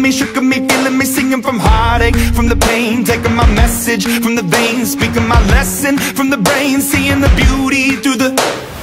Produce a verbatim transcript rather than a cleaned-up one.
me, shook me, feeling me, singing from heartache, from the pain, taking my message from the veins, speaking my lesson from the brain, seeing the beauty through the